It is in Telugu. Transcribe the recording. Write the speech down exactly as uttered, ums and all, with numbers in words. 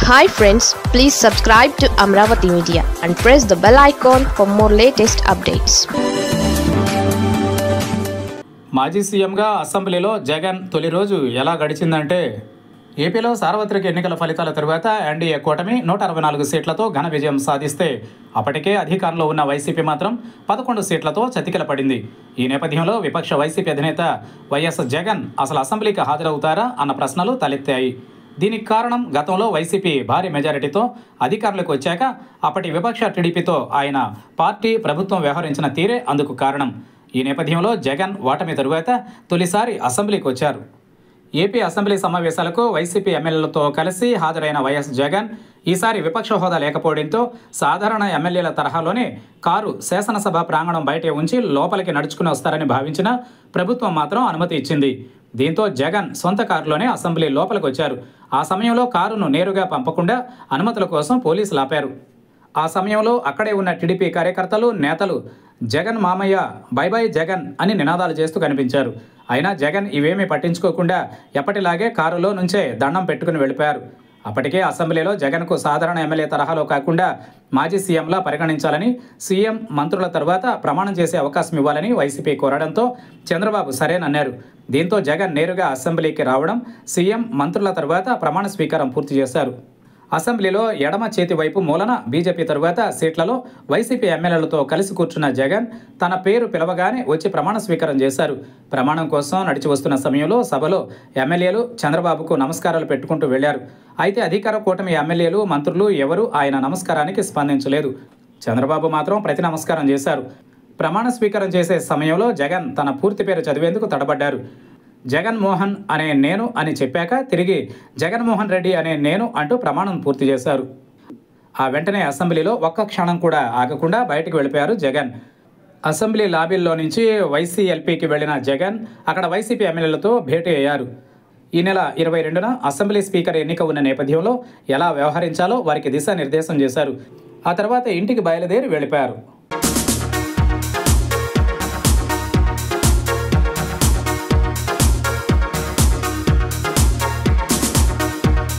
Hi friends, please subscribe to Amravati Media and press the bell icon for more latest updates. మాజీ సీఎంగా అసెంబ్లీలో జగన్ తొలి రోజు ఎలా గడిచిందంటే, ఏపీలో సార్వత్రిక ఎన్నికల ఫలితాల తరువాత ఎన్డీఏ కూటమి నూట అరవై నాలుగు సీట్లతో ఘన విజయం సాధిస్తే, అప్పటికే అధికారంలో ఉన్న వైసీపీ మాత్రం పదకొండు సీట్లతో చతికిల పడింది. ఈ నేపథ్యంలో విపక్ష వైసీపీ అధినేత వైఎస్ జగన్ అసలు అసెంబ్లీకి హాజరవుతారా అన్న ప్రశ్నలు తలెత్తాయి. దీనికి కారణం, గతంలో వైసీపీ భారీ మెజారిటీతో అధికారులకు వచ్చాక అప్పటి విపక్ష టీడీపీతో ఆయన పార్టీ ప్రభుత్వం వ్యవహరించిన తీరే అందుకు కారణం. ఈ నేపథ్యంలో జగన్ ఓటమి తరువాత తొలిసారి అసెంబ్లీకి వచ్చారు. ఏపీ అసెంబ్లీ సమావేశాలకు వైసీపీ ఎమ్మెల్యేలతో కలిసి హాజరైన వైఎస్ జగన్ ఈసారి విపక్ష హోదా లేకపోవడంతో సాధారణ ఎమ్మెల్యేల తరహాలోనే కారు శాసనసభ ప్రాంగణం బయటే ఉంచి లోపలికి నడుచుకుని వస్తారని భావించిన ప్రభుత్వం మాత్రం అనుమతి ఇచ్చింది. దీంతో జగన్ సొంత కారులోనే అసెంబ్లీ లోపలికి వచ్చారు. ఆ సమయంలో కారును నేరుగా పంపకుండా అనుమతుల కోసం పోలీసులు ఆపారు. ఆ సమయంలో అక్కడే ఉన్న టీడీపీ కార్యకర్తలు, నేతలు జగన్ మామయ్య, బై బై జగన్ అని నినాదాలు చేస్తూ కనిపించారు. అయినా జగన్ ఇవేమీ పట్టించుకోకుండా ఎప్పటిలాగే కారులో నుంచే దండం పెట్టుకుని వెళ్ళిపోయారు. అప్పటికే అసెంబ్లీలో జగన్కు సాధారణ ఎమ్మెల్యే తరహాలో కాకుండా మాజీ సీఎంలా పరిగణించాలని, సీఎం మంత్రుల తర్వాత ప్రమాణం చేసే అవకాశం ఇవ్వాలని వైసీపీ కోరడంతో చంద్రబాబు సరేనన్నారు. దీంతో జగన్ నేరుగా అసెంబ్లీకి రావడం, సీఎం మంత్రుల తర్వాత ప్రమాణ స్వీకారం పూర్తి చేశారు. అసెంబ్లీలో ఎడమ చేతి వైపు మూలన బీజేపీ తరువాత సీట్లలో వైసీపీ ఎమ్మెల్యేలతో కలిసి కూర్చున్న జగన్ తన పేరు పిలవగానే వచ్చి ప్రమాణ స్వీకారం చేశారు. ప్రమాణం కోసం నడిచి వస్తున్న సమయంలో సభలో ఎమ్మెల్యేలు చంద్రబాబుకు నమస్కారాలు పెట్టుకుంటూ వెళ్లారు. అయితే అధికార కూటమి ఎమ్మెల్యేలు, మంత్రులు ఎవరూ ఆయన నమస్కారానికి స్పందించలేదు. చంద్రబాబు మాత్రం ప్రతి నమస్కారం చేశారు. ప్రమాణ స్వీకారం చేసే సమయంలో జగన్ తన పూర్తి పేరు చదివేందుకు తడబడ్డారు. జగన్మోహన్ అనే నేను అని చెప్పాక తిరిగి జగన్మోహన్ రెడ్డి అనే నేను అంటూ ప్రమాణం పూర్తి చేశారు. ఆ వెంటనే అసెంబ్లీలో ఒక్క క్షణం కూడా ఆగకుండా బయటకు వెళ్ళిపోయారు జగన్. అసెంబ్లీ లాబీల్లో నుంచి వైసీఎల్పీకి వెళ్లిన జగన్ అక్కడ వైసీపీ ఎమ్మెల్యేలతో భేటీ అయ్యారు. ఈ నెల ఇరవై రెండున అసెంబ్లీ స్పీకర్ ఎన్నిక ఉన్న నేపథ్యంలో ఎలా వ్యవహరించాలో వారికి దిశానిర్దేశం చేశారు. ఆ తర్వాత ఇంటికి బయలుదేరి వెళ్ళిపోయారు.